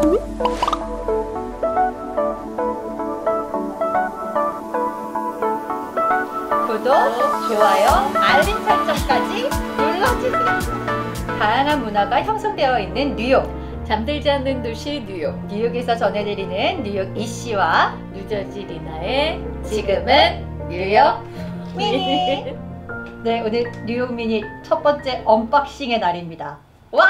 구독, 좋아요, 알림 설정까지 눌러주세요. 다양한 문화가 형성되어 있는 뉴욕, 잠들지 않는 도시 뉴욕, 뉴욕에서 전해드리는 뉴욕 이씨와 뉴저지 리나의 지금은 뉴욕 미니. 네, 오늘 뉴욕 미니 첫 번째 언박싱의 날입니다. 와!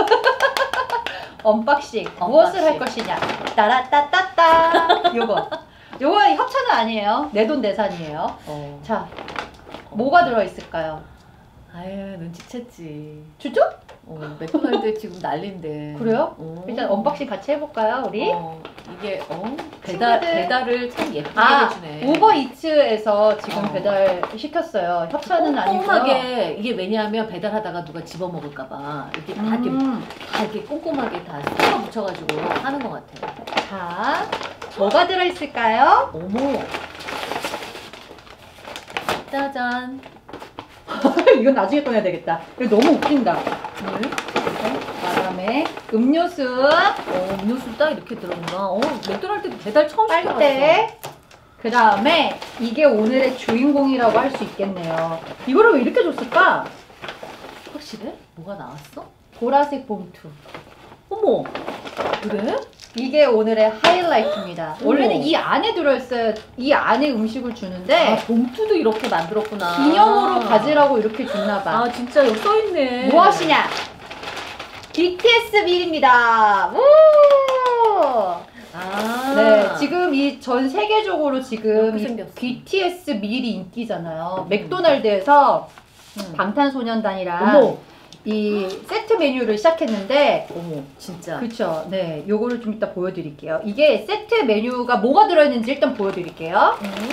언박싱. 무엇을 할 것이냐? 따라따따따. 요거 협찬은 아니에요. 내돈내산이에요. 자, 뭐가 들어있을까요? 아유, 눈치챘지. 진짜? 맥도날드 지금 난린데. 그래요? 일단 언박싱 같이 해볼까요, 우리? 이게 친구들. 배달을 참 예쁘게 해주네. 우버이츠에서 지금 배달 시켰어요. 협찬은 아니고요. 꼼꼼하게, 이게 왜냐하면 배달하다가 누가 집어먹을까봐 이렇게 다 이렇게 꼼꼼하게 다 섞어 붙여가지고 하는 것 같아요. 자, 뭐가 들어있을까요? 어머, 짜잔. 이건 나중에 꺼내야 되겠다. 이거 너무 웃긴다. 그다음에 음료수, 음료수 딱 이렇게 들어있나? 맥도날드 배달 처음 시켜봤어. 빨대. 그 다음에 이게 오늘의 주인공이라고 할 수 있겠네요. 이거를 왜 이렇게 줬을까? 확실해? 뭐가 나왔어? 보라색 봉투. 어머, 그래? 이게 오늘의 하이라이트입니다. 어머. 원래는 이 안에 들어있어요. 이 안에 음식을 주는데 봉투도 이렇게 만들었구나. 기념으로 가지라고 이렇게 줬나봐. 아, 진짜 여기 써있네. 무엇이냐? BTS 밀입니다. 우! 네, 지금 이 전 세계적으로 지금 이 BTS 밀이 인기잖아요. 맥도날드에서 방탄소년단이랑 어머. 이 세트 메뉴를 시작했는데, 어머, 진짜. 그쵸. 네, 요거를 좀 이따 보여드릴게요. 이게 세트 메뉴가 뭐가 들어있는지 일단 보여드릴게요.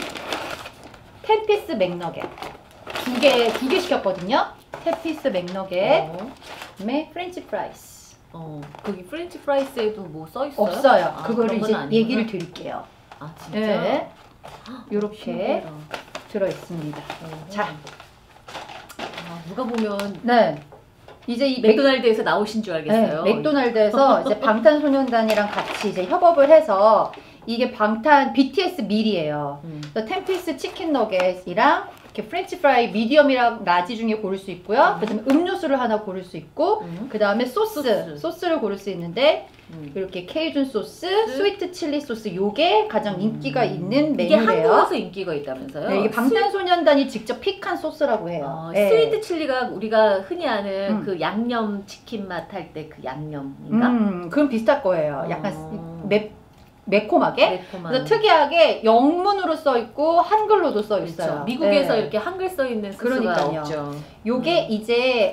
10피스 맥너겟. 두 개 시켰거든요. 10피스 맥너겟. 그다음에 프렌치 프라이스. 거기 프렌치 프라이스에도 뭐 써있어요? 없어요. 그거를 이제 얘기를 드릴게요. 아, 진짜? 네. 요렇게 들어있습니다. 자. 누가 보면. 네. 이제 이 맥도날드에서 나오신 줄 알겠어요. 네, 맥도날드에서 이제 방탄소년단이랑 같이 이제 협업을 해서 이게 BTS 밀이에요. 그래서 10피스 치킨 너겟이랑 이렇게 프렌치 프라이 미디엄이랑 라지 중에 고를 수 있고요. 그다음에 음료수를 하나 고를 수 있고, 그다음에 소스를 고를 수 있는데 이렇게 케이준 소스, 스위트 칠리 소스, 요게 가장 인기가 있는 메뉴래요. 이게 한국에서 인기가 있다면서요? 네, 이게 방탄소년단이 직접 픽한 소스라고 해요. 네. 스위트 칠리가 우리가 흔히 아는 그 양념 치킨 맛 할 때 그 양념인가? 그건 비슷할 거예요. 약간 매콤하게. 그래서 특이하게 영문으로 써 있고 한글로도 써 있어요. 그렇죠. 미국에서 이렇게 한글 써 있는 소스가 없죠. 요게 이제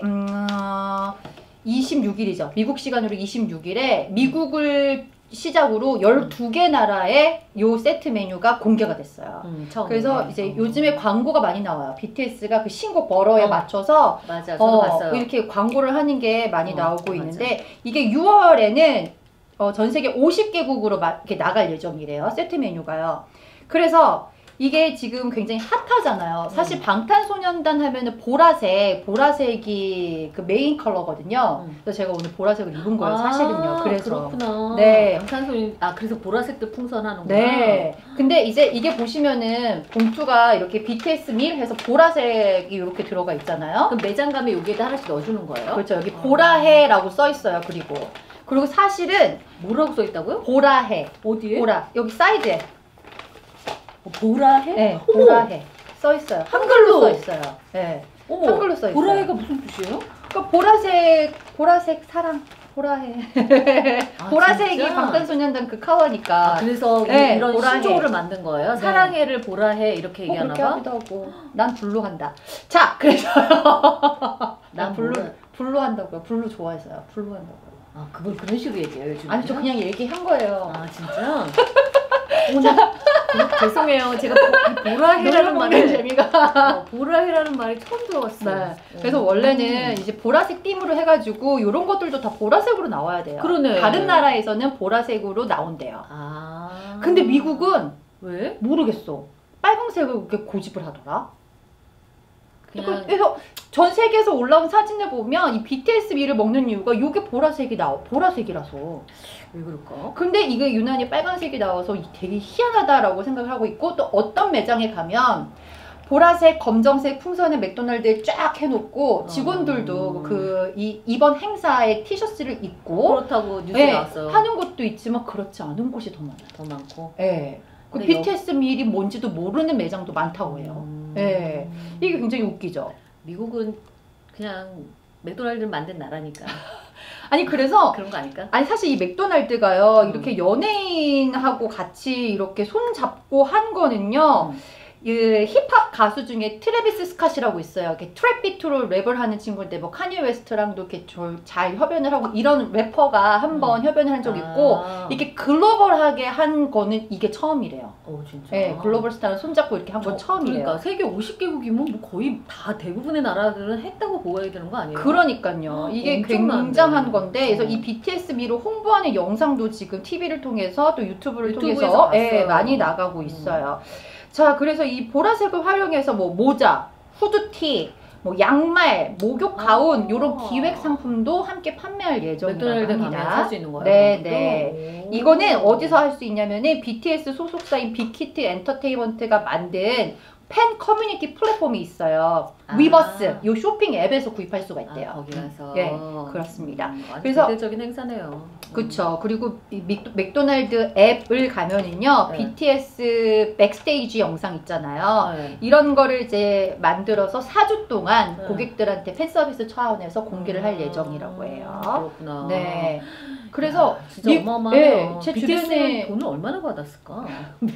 26일이죠. 미국 시간으로 26일에 미국을 시작으로 12개 나라의 요 세트 메뉴가 공개가 됐어요. 그래서 이제 요즘에 광고가 많이 나와요. BTS가 그 신곡 버러에 맞춰서 맞아, 저도 봤어요. 이렇게 광고를 하는 게 많이 나오고 있는데, 이게 6월에는 전 세계 50개국으로 이렇게 나갈 예정이래요. 세트 메뉴가요. 그래서 이게 지금 굉장히 핫하잖아요. 사실 방탄소년단 하면은 보라색이 그 메인 컬러거든요. 그래서 제가 오늘 보라색을 입은 거예요, 사실은요. 그래서. 그렇구나. 네. 그래서 보라색도 풍선하는구나. 네. 근데 이제 이게 보시면은 봉투가 이렇게 BTS 밀 해서 보라색이 이렇게 들어가 있잖아요. 그럼 매장 가면 여기에다 하나씩 넣어주는 거예요? 그렇죠. 여기 보라해라고 써 있어요. 그리고 사실은 뭐라고 써 있다고요? 보라해. 어디에? 여기 사이드에. 보라해? 네, 보라해 써 있어요. 한글로 써 있어요. 네, 한글로 써 있어요. 보라해가 무슨 뜻이에요? 그러니까 보라색 사랑. 보라해. 보라색이 진짜? 방탄소년단 그 카워니까. 그래서 네, 이런 보라해. 신조어를 만든 거예요? 사랑해를 보라해 이렇게 얘기하나 그렇게 봐? 하기도 하고. 난 블루 한다. 자, 그래서요. 난 블루 한다고요. 블루 좋아해서요. 블루 한다고요. 그걸 그런 식으로 얘기해요, 요즘? 아니, 저 그냥 얘기한 거예요. 진짜? 죄송해요. 제가 보라해라는 말을 재미가 보라해라는 말이 처음 들어봤어요. 네. 그래서 원래는 이제 보라색 띠으로 해가지고 이런 것들도 다 보라색으로 나와야 돼요. 그러네. 다른 나라에서는 보라색으로 나온대요. 근데 미국은 왜? 모르겠어. 빨강색을 그렇게 고집을 하더라. 그냥 그래서 전 세계에서 올라온 사진을 보면 이 BTS 밀을 먹는 이유가 이게 보라색이라서. 왜 그럴까? 근데 이게 유난히 빨간색이 나와서 되게 희한하다라고 생각을 하고 있고, 또 어떤 매장에 가면 보라색, 검정색 풍선을 맥도날드에 쫙 해놓고 직원들도 이번 행사에 티셔츠를 입고 그렇다고 뉴스에 나왔어요. 하는 곳도 있지만 그렇지 않은 곳이 더 많아요. 더 많고. 네. 그 BTS 밀이 뭔지도 모르는 매장도 많다고 해요. 네. 이게 굉장히 웃기죠. 미국은 그냥 맥도날드를 만든 나라니까. 아니 그래서 그런 거 아닐까? 아니 사실 이 맥도날드가요 이렇게 연예인하고 같이 이렇게 손 잡고 한 거는요. 이 힙합 가수 중에 트래비스 스캇이라고 있어요. 이렇게 트랩 비트로 랩을 하는 친구인데 뭐 카니 웨스트랑도 이렇게 잘 협연을 하고 이런 래퍼가 한번 협연을 한 적이 있고 이렇게 글로벌하게 한 거는 이게 처음이래요. 진짜. 네, 글로벌 스타는 손잡고 이렇게 한 건 처음이래요. 그러니까 세계 50개국이면 뭐 거의 다 대부분의 나라들은 했다고 보아야 되는 거 아니에요? 그러니까요. 이게 굉장한 건데 그래서 이 BTS 미로 홍보하는 영상도 지금 TV를 통해서 또 유튜브를 통해서 많이 나가고 있어요. 자, 그래서 이 보라색을 활용해서 뭐 모자, 후드티, 뭐 양말, 목욕 가운 이런 기획 상품도 함께 판매할 예정이라고 맥도날드 합니다. 가면 살 수 있는 거예요? 네. 이거는 어디서 할 수 있냐면은 BTS 소속사인 빅히트 엔터테인먼트가 만든 팬 커뮤니티 플랫폼이 있어요. 위버스, 이 쇼핑 앱에서 구입할 수가 있대요. 거기 가서. 예, 그렇습니다. 그래서 대대적인 행사네요. 그쵸. 그리고 맥도날드 앱을 가면은요, BTS 백스테이지 영상 있잖아요. 이런 거를 이제 만들어서 4주 동안 고객들한테 팬 서비스 차원에서 공개를 할 예정이라고 해요. 그렇구나. 네. 그래서 진짜 어마어마해요. 제 BTS는 주변에 돈을 얼마나 받았을까?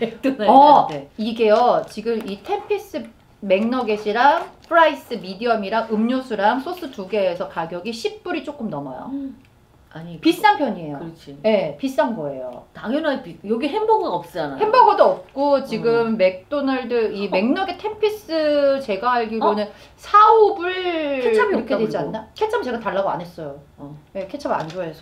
맥도날드한테. 이게요. 지금 이 텐피스 맥너겟이랑 프라이스 미디엄이랑 음료수랑 소스 2개에서 가격이 10불이 조금 넘어요. 아니 비싼 편이에요. 그렇지. 네, 비싼 거예요. 당연하게 여기 햄버거가 없잖아. 햄버거도 없고 지금 맥도날드 이 맥너겟 텐피스 제가 알기로는 4, 5불 케찹이 이렇게 없다, 되지 그리고. 않나? 케찹 제가 달라고 안 했어요. 네, 케찹 안 좋아해서.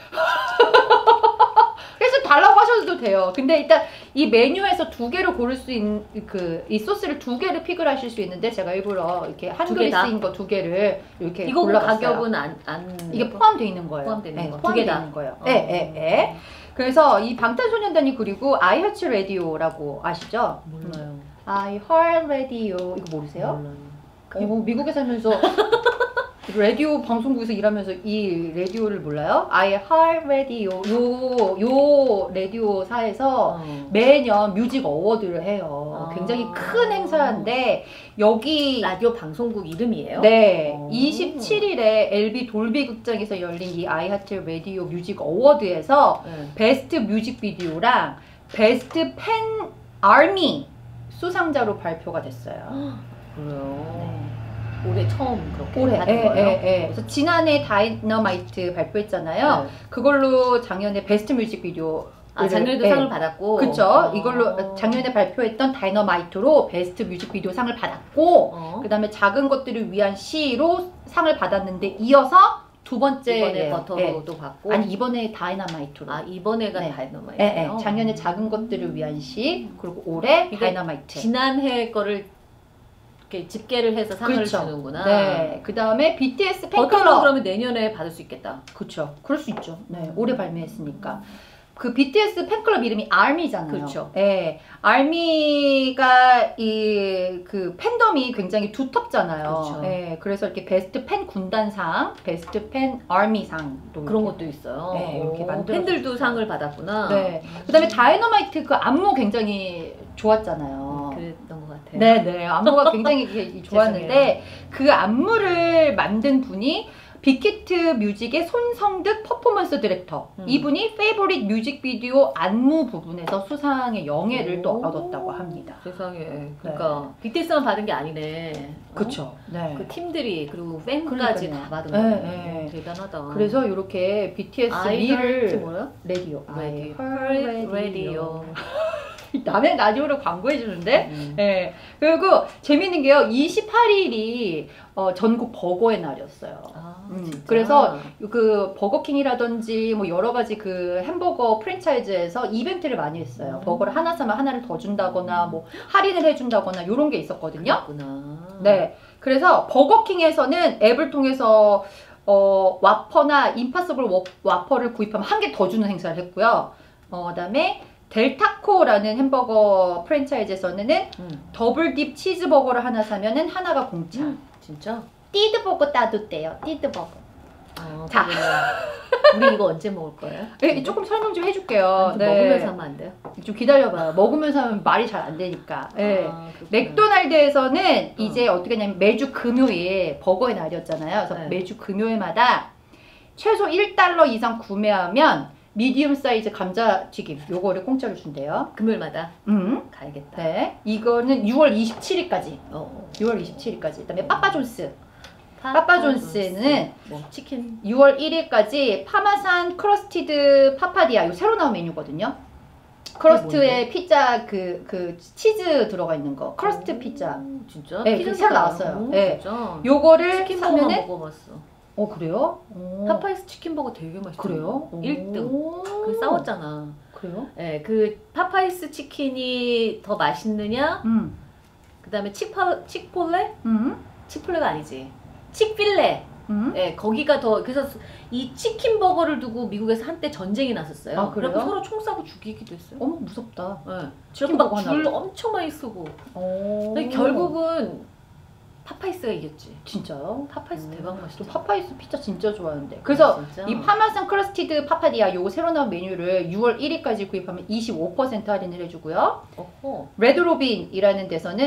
그래서 달라고 하셔도 돼요. 근데 일단 이 메뉴에서 2개를 고를 수 있는 이 소스를 2개를 픽을 하실 수 있는데 제가 일부러 이렇게 한글이 쓰인 거 2개를 이렇게 이거 골라봤어요. 가격은 안 이게 포함되어 있는 거예요. 포함되는 거. 2개 다 있는 거예요. 네. 그래서 이 방탄소년단이 그리고 I Heart Radio라고 아시죠? 몰라요. I Heart Radio 이거 모르세요? 몰라요. 미국에 살면서 라디오 방송국에서 일하면서 이 라디오를 몰라요? I Heart Radio 요 라디오사에서 매년 뮤직 어워드를 해요. 굉장히 큰 행사인데 여기 라디오 방송국 이름이에요? 네, 27일에 LB 돌비 극장에서 열린 이 I Heart Radio 뮤직 어워드에서 베스트 뮤직비디오랑 베스트 팬 아미 수상자로 발표가 됐어요. 그래요. 올해 처음 그렇게 올해 받은 거예요? 그래서 지난해 다이너마이트 발표했잖아요. 그걸로 작년에 베스트 뮤직비디오 작년에도 상을 받았고. 그쵸. 이걸로 작년에 발표했던 다이너마이트로 베스트 뮤직비디오 상을 받았고 그 다음에 작은 것들을 위한 시로 상을 받았는데 이어서 두 번째 이번에 버터로도 받고. 아니 이번에 다이너마이트로. 이번에가 다이너마이트요? 작년에 작은 것들을 위한 시 그리고 올해 다이너마이트. 지난해 거를 이렇게 집계를 해서 상을 주는구나. 네. 그 다음에 BTS 팬클럽. 버터로 그러면 내년에 받을 수 있겠다. 그렇죠. 그럴 수 있죠. 네. 올해 발매했으니까. 그 BTS 팬클럽 이름이 ARMY잖아요. 그렇죠. 네. ARMY가 그 팬덤이 굉장히 두텁잖아요. 그렇죠. 네. 그래서 이렇게 베스트 팬 군단상, 베스트 팬 ARMY상도 그런 것도 있어요. 네, 이렇게 만들어. 팬들도 상을 받았구나. 네. 그다음에 다이너마이트 그 안무 굉장히 좋았잖아요. 그랬던 것 같아요. 네네. 안무가 굉장히 좋았는데 그 안무를 만든 분이 빅히트 뮤직의 손성득 퍼포먼스 디렉터. 이분이 페이보릿 뮤직비디오 안무 부분에서 수상의 영예를 또 얻었다고 합니다. 세상에. 그러니까 BTS만 받은 게 아니네. 그렇죠. 네. 그 팀들이 그리고 팬까지 다 받은 거예요. 대단하다. 그래서 이렇게 BTS I 미를 heart 뭐요? 라디오. I heart radio. 남의 라디오를 광고해 주는데. 예. 그리고 재밌는 게요. 28일이 전국 버거의 날이었어요. 그래서 그 버거킹이라든지 뭐 여러 가지 그 햄버거 프랜차이즈에서 이벤트를 많이 했어요. 버거를 하나 사면 하나를 더 준다거나 뭐 할인을 해준다거나 이런 게 있었거든요. 그렇구나. 네. 그래서 버거킹에서는 앱을 통해서 와퍼나 임파서블 와퍼를 구입하면 한 개 더 주는 행사를 했고요. 그다음에 델타코라는 햄버거 프랜차이즈에서는 더블 딥 치즈버거를 하나 사면은 하나가 공짜. 진짜? 띠드버거 따뜻해요. 띠드버거. 자, 우리 이거 언제 먹을 거예요? 네, 조금 설명 좀 해줄게요. 네. 먹으면서 하면 안 돼요? 좀 기다려봐요. 먹으면서 하면 말이 잘 안 되니까. 네. 맥도날드에서는 이제 어떻게 하냐면 매주 금요일 버거의 날이었잖아요. 그래서 매주 금요일마다 최소 1달러 이상 구매하면 미디움 사이즈 감자튀김 요거를 공짜로 준대요. 금요일마다? 가야겠다. 네. 이거는 6월 27일까지. 6월 27일까지. 그다음에 파파존스는 뭐 치킨 6월 1일까지 파마산 크러스티드 파파디아 요 새로 나온 메뉴거든요. 크러스트에 피자 그 치즈 들어가 있는 거 크러스트 피자. 진짜? 네, 그 새로 나왔어요. 네. 진짜? 요거를 치킨 사면은 먹어봤어. 그래요? 파파이스 치킨버거 되게 맛있어. 그래요? 1등. 그 싸웠잖아. 그래요? 네, 그 파파이스 치킨이 더 맛있느냐? 그다음에 칙폴레? 칙폴레가 아니지. 칙필레. 네, 거기가 더 그래서 이 치킨 버거를 두고 미국에서 한때 전쟁이 났었어요. 아, 그래요? 그래서 서로 총 쏴고 죽이기도 했어요. 어머 무섭다. 네. 치킨 막 버거 줄 하나. 엄청 많이 쓰고. 근데 결국은 파파이스가 이겼지. 진짜요? 파파이스 대박 맛있어. 저 파파이스 피자 진짜 좋아하는데. 그래서 이 파마산 크러스티드 파파디아 요거 새로 나온 메뉴를 6월 1일까지 구입하면 25% 할인을 해주고요. 레드로빈이라는 데서는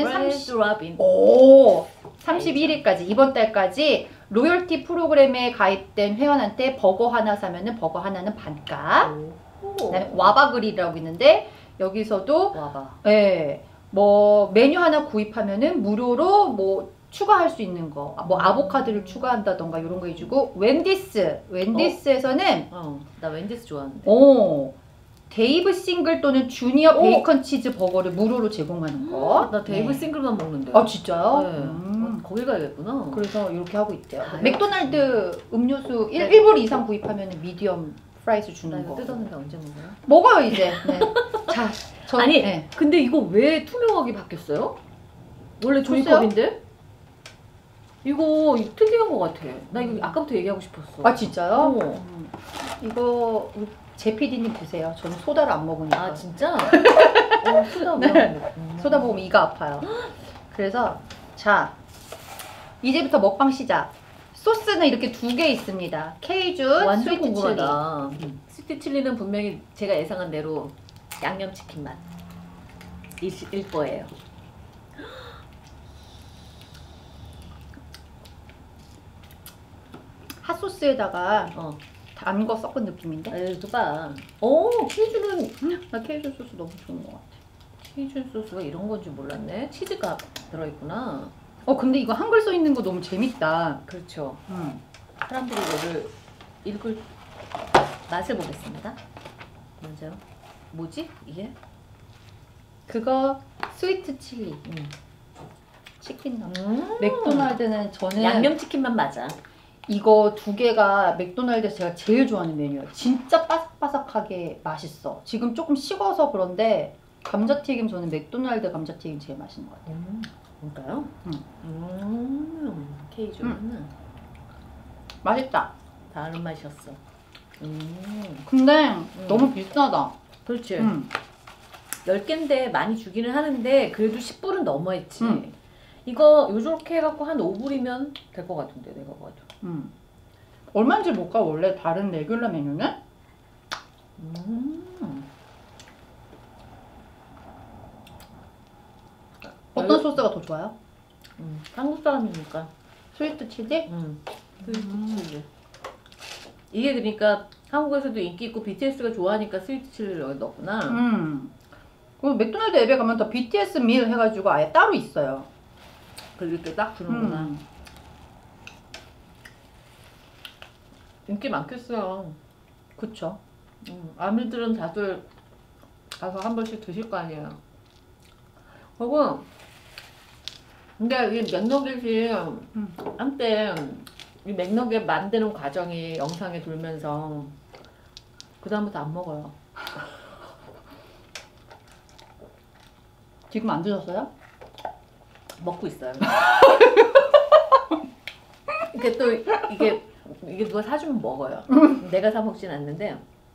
31일까지 이번 달까지 로열티 프로그램에 가입된 회원한테 버거 하나 사면은 버거 하나는 반값. 그다음에 와바그리라고 있는데 여기서도 네, 뭐 메뉴 하나 구입하면은 무료로 뭐 추가할 수 있는 거, 뭐 아보카도를 추가한다던가 이런 거 해주고 웬디스에서는 나 웬디스 좋아하는데. 데이브 싱글 또는 주니어 베이컨 치즈 버거를 무료로 제공하는 거. 나 데이브 싱글만 먹는데. 진짜요? 네. 거기 가야겠구나. 그래서 이렇게 하고 있대요. 맥도날드 음료수 1불 이상 구입하면 미디엄 프라이스 주는 거. 뜯었는데 언제 먹어요? 먹어요 이제. 네. 자, 아니 근데 이거 왜 투명하게 바뀌었어요? 원래 종이컵인데? 이거 특이한 것 같아. 나 이거 아까부터 얘기하고 싶었어. 진짜요? 이거 제 PD님 드세요. 저는 소다를 안 먹으니까. 진짜? 소다 네. 소다 먹으면 이가 아파요. 그래서 자 이제부터 먹방 시작. 소스는 이렇게 2개 있습니다. 케이준, 스위트 칠리. 스위트 칠리는 분명히 제가 예상한 대로 양념치킨 맛 일 거예요. 핫소스에다가 단 거 섞은 느낌인데? 이거 봐. 케이준은 나 케이준 소스 너무 좋은 것 같아. 케이준 소스가 이런 건 줄 몰랐네. 치즈가 들어있구나. 근데 이거 한글 써 있는 거 너무 재밌다. 그렇죠. 사람들이 이거를 읽을 맛을 보겠습니다. 먼저 뭐지 이게? 그거 스위트 칠리. 치킨 맥도날드는 저는 양념치킨만 맞아. 이거 2개가 맥도날드에서 제가 제일 좋아하는 메뉴예요. 진짜 바삭바삭하게 맛있어. 지금 조금 식어서 그런데 감자튀김 저는 맥도날드 감자튀김 제일 맛있는 것 같아요. 뭔가요? 케이준 맛있다. 다른 맛이었어. 근데 너무 비싸다. 그렇지. 10개인데 많이 주기는 하는데 그래도 10불은 넘어했지. 이거 요렇게 해갖고 한 5불이면 될 것 같은데 내가 봐도. 얼마인지 볼까? 원래 다른 레귤러 메뉴는? 어떤 소스가 더 좋아요? 한국 사람이니까 스위트 칠리? 스위트 칠리. 이게 그러니까 한국에서도 인기 있고 BTS가 좋아하니까 스위트 칠리를 여기 넣었구나. 그리고 맥도날드 앱에 가면 더 BTS 밀 해가지고 아예 따로 있어요. 그렇게 딱 주는구나. 인기 많겠어요. 그쵸. 아미들은 다들 가서 한 번씩 드실 거 아니에요. 그리고 근데 이 맥너겟이 한때 이 맥너겟 만드는 과정이 영상에 돌면서 그 다음부터 안 먹어요. 지금 안 드셨어요? 먹고 있어요. 이게 또 이게 누가 사주면 먹어요. 내가 사 먹진 않는데.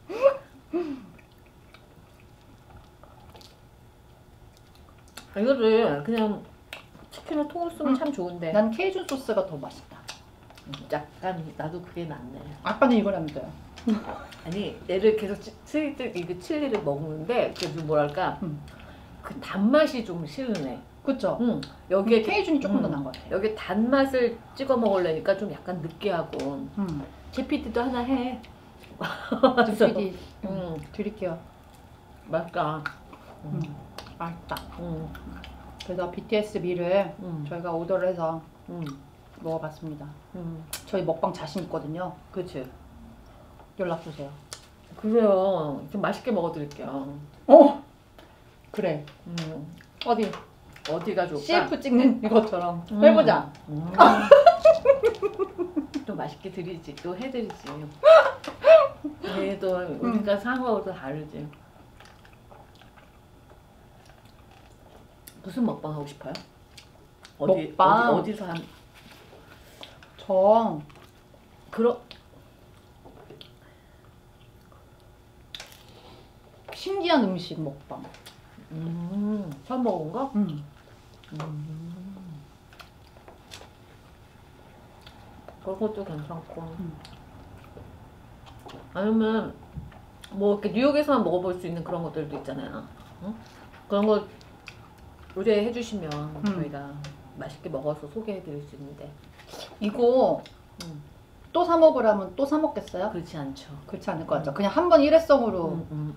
이거를 그냥 치킨을 통으로 쓰면 참 좋은데. 난 케이준 소스가 더 맛있다. 약간 나도 그게 낫네. 아까는 이거라면서요. 아니 얘를 계속 이거 칠리를 먹는데 그 뭐랄까 그 단맛이 좀 싫으네. 그쵸? 여기에 케이준이 조금 더 나은 것 같아요. 여기 단맛을 찍어 먹으려니까 좀 약간 느끼하고. 제피티도 하나 해. 제피티 드릴게요. 맛있다. 맛있다. 그래서 BTS 밀을 저희가 오더를 해서 먹어봤습니다. 저희 먹방 자신 있거든요. 그치. 연락 주세요. 그래요. 좀 맛있게 먹어드릴게요. 그래. 어디가 좋을까? CF 찍는 이것처럼 해보자. 또 맛있게 드리지. 또 해드리지. 얘도 우리가 상하고도 다르지. 무슨 먹방 하고 싶어요? 먹방? 어디서 한? 저 신기한 음식 먹방. 처음 먹은 거? 그런 것도 괜찮고. 아니면 뭐 이렇게 뉴욕에서만 먹어볼 수 있는 그런 것들도 있잖아요. 응? 그런 거 의뢰해 주시면 저희가 맛있게 먹어서 소개해 드릴 수 있는데. 이거 또 사 먹으라면 또 사 먹겠어요? 그렇지 않죠. 그렇지 않을 것 같죠. 그냥 한 번 일회성으로.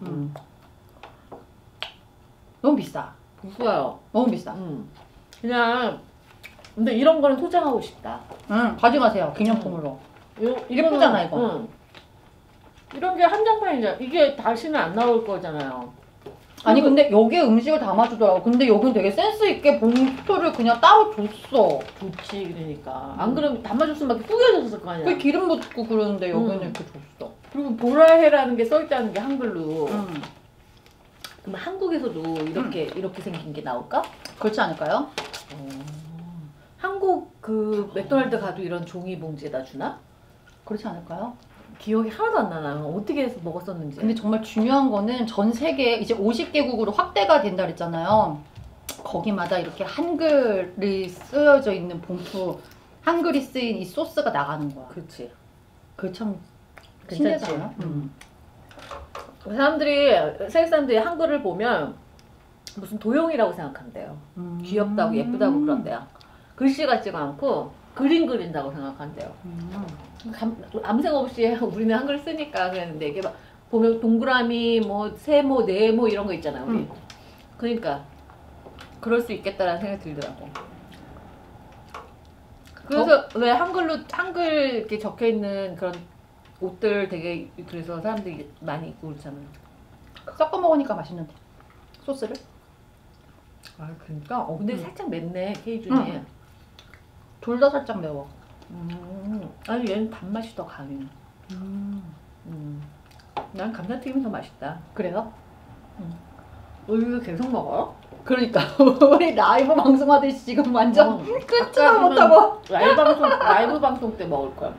너무 비싸. 비싸요. 너무 비싸. 그냥 근데 이런 거는 소장하고 싶다. 가져가세요. 기념품으로. 예쁘잖아 이거. 이런 게 한정판이잖아. 이게 다시는 안 나올 거잖아요. 아니 근데 여기에 음식을 담아주더라고. 근데 여긴 되게 센스 있게 봉투를 그냥 따로 줬어. 좋지 그러니까. 안 그러면 담아줬으면 막 구겨졌을 거 아니야. 그 기름 묻고 그러는데 여기는 이렇게 줬어. 그리고 보라해라는 게 써있다는 게 한글로. 그럼 한국에서도 이렇게 생긴 게 나올까? 그렇지 않을까요? 한국 그 맥도날드 가도 이런 종이 봉지에다 주나? 그렇지 않을까요? 기억이 하나도 안 나요. 어떻게 해서 먹었었는지. 근데 정말 중요한 거는 전 세계 이제 50개국으로 확대가 된다 그랬잖아요. 거기마다 이렇게 한글이 쓰여져 있는 봉투, 한글이 쓰인 이 소스가 나가는 거야. 그렇지. 그게 참 괜찮지. 신기하잖아. 세계 사람들이 한글을 보면 무슨 도형이라고 생각한대요. 귀엽다고 예쁘다고 그런대요. 글씨 같지가 않고 그림 그린다고 생각한대요. 아무 생각 없이 우리는 한글 쓰니까 그랬는데 이게 막 보면 동그라미, 뭐 세모, 네모 이런 거 있잖아요. 우리. 그러니까 그럴 수 있겠다라는 생각이 들더라고. 그래서 왜 한글 이렇게 적혀 있는 그런 옷들 되게 그래서 사람들이 많이 입고 그렇잖아요. 섞어 먹으니까 맛있는데 소스를? 아 그러니까 근데 살짝 맵네 케이준이. 둘 다 살짝 매워. 아니 얘는 단맛이 더 강해. 난 감자튀김이 더 맛있다. 그래요? 이거 계속 먹어요? 그러니까 우리 라이브 방송하듯이 지금 완전 끊지도 못하고 라이브 방송 때 먹을 거야.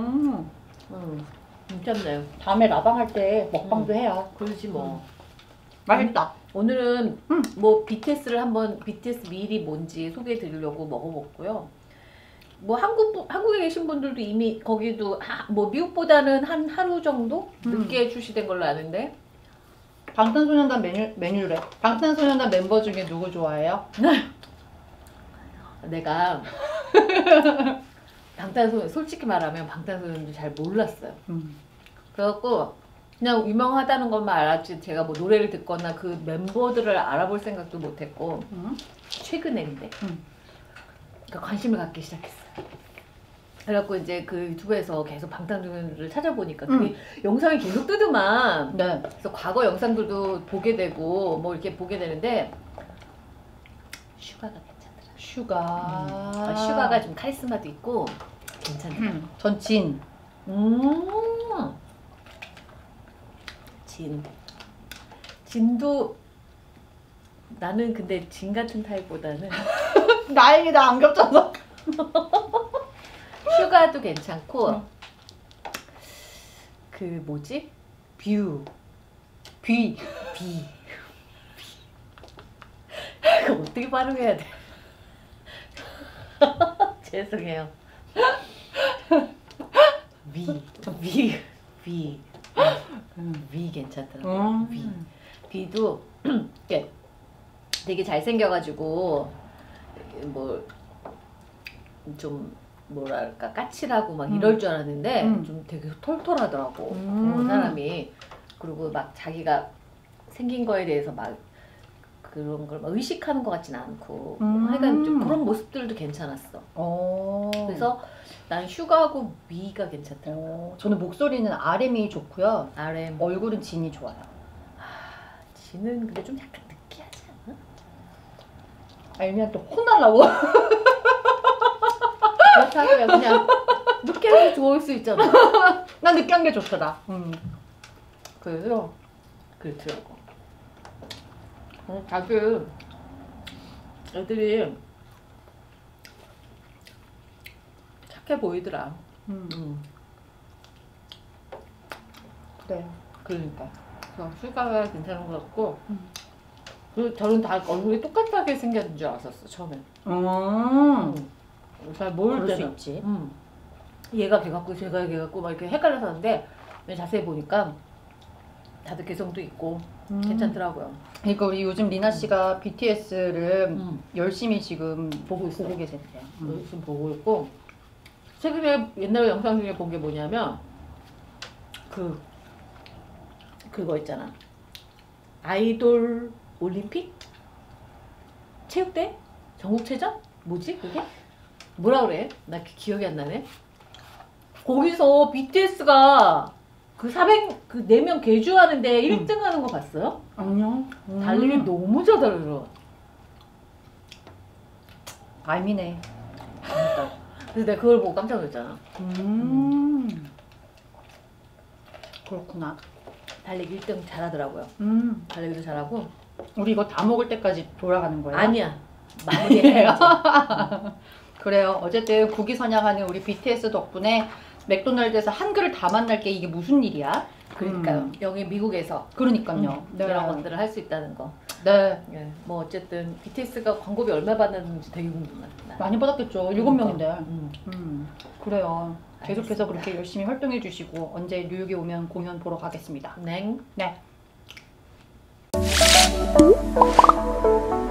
괜찮네요. 다음에 라방 할 때 먹방도 해요. 그러지 뭐. 맛있다. 오늘은 뭐 BTS를 한번 BTS 밀이 뭔지 소개해 드리려고 먹어봤고요. 뭐 한국에 계신 분들도 이미 거기도 뭐 미국보다는 한 하루 정도 늦게 출시된 걸로 아는데. 방탄소년단 메뉴래. 방탄소년단 멤버 중에 누구 좋아해요? 내가 솔직히 말하면 방탄소년단 잘 몰랐어요. 그래갖고 그냥 유명하다는 것만 알았지 제가 뭐 노래를 듣거나 그 멤버들을 알아볼 생각도 못했고 최근에 근데 그러니까 관심을 갖기 시작했어요. 그래갖고 이제 그 유튜브에서 계속 방탄소년단을 찾아보니까 그 영상이 계속 뜨더만. 네. 그래서 과거 영상들도 보게 되고 뭐 이렇게 보게 되는데 슈가가 괜찮더라. 슈가. 슈가가 좀 카리스마도 있고 괜찮더라. 전 진. 진도 나는 근데 진 같은 타입보다는 다행이다 안 겹쳐서. 슈가도 괜찮고 그 뭐지? 뷰. 비. 그거 어떻게 발음해야 돼? 죄송해요. 위 괜찮더라고요. 비도 되게 잘생겨가지고 뭐 좀 뭐랄까 까칠하고 막 이럴 줄 알았는데 좀 되게 털털하더라고. 사람이. 그리고 막 자기가 생긴 거에 대해서 막 그런 걸 막 의식하는 것 같진 않고 하여간 좀 그런 모습들도 괜찮았어. 그래서 난 슈가하고 위가 괜찮더라고. 저는 목소리는 RM이 좋고요. RM. 얼굴은 진이 좋아요. 진은 근데 좀 약간 느끼하지 않아? 알면 또 혼날라고. 그렇다면 그냥 느끼하게 좋을 수 있잖아. 난 느끼한 게 좋더라. 그래서 그렇더라고. 다들 애들이 착해 보이더라. 그래. 그러니까. 그래서 슈가가 괜찮은 것 같고. 그리고 저는 다 얼굴이 똑같하게 생겼는 줄 알았었어 처음에. 잘 모를 그럴 수 때는. 있지. 얘가 걔 같고 쟤가 걔 같고 막 이렇게 헷갈려서 하는데 자세히 보니까 다들 개성도 있고 괜찮더라고요. 그러니까 우리 요즘 리나 씨가 BTS를 열심히 지금 보고 계세요. 지금 보고 있고 최근에 옛날 영상 중에 본 게 뭐냐면 그거 있잖아. 아이돌 올림픽? 체육대? 전국체전? 뭐지 그게? 뭐라 그래? 나 기억이 안 나네. 거기서 BTS가 그 4명 개주하는데 1등 하는 거 봤어요? 아니요. 달리기 너무 잘 달려. 알미네. 그래서 내가 그걸 보고 깜짝 놀랐잖아. 그렇구나. 달리기 1등 잘하더라고요. 달리기도 잘하고. 우리 이거 다 먹을 때까지 돌아가는 거예요? 아니야. 마무리해야지. 그래요. 어쨌든 국위선양하는 우리 BTS 덕분에 맥도날드에서 한 그릇 다 만날 게 이게 무슨 일이야? 그러니까요. 여기 미국에서 그러니까요. 이런 것들을 할 수 있다는 거. 네. 예. 뭐 어쨌든 BTS가 광고비 얼마 받았는지 되게 궁금해. 많이 받았겠죠. 7명인데. 그래요. 계속해서 그렇게 열심히 활동해 주시고 언제 뉴욕에 오면 공연 보러 가겠습니다. 네. 네.